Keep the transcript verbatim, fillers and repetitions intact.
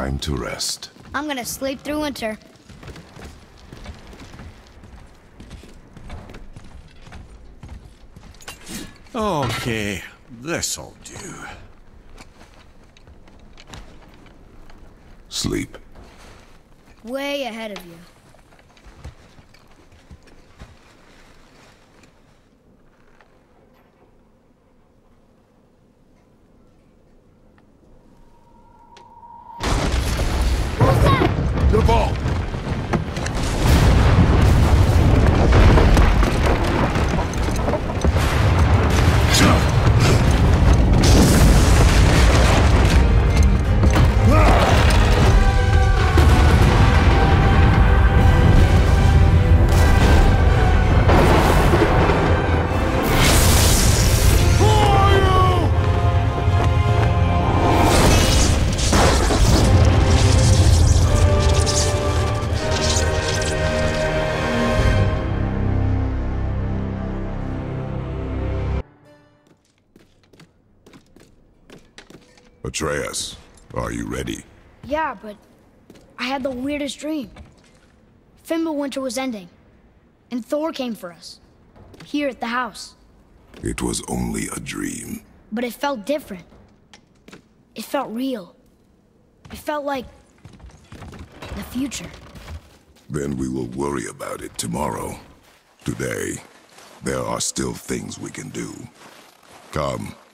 time to rest. I'm gonna sleep through winter. Okay, this'll do. Sleep. Way ahead of you. What's that? The ball! Atreus, are you ready? Yeah, but I had the weirdest dream. Fimbulwinter was ending, and Thor came for us, here at the house. It was only a dream. But it felt different. It felt real. It felt like the future. Then we will worry about it tomorrow. Today, there are still things we can do. Come.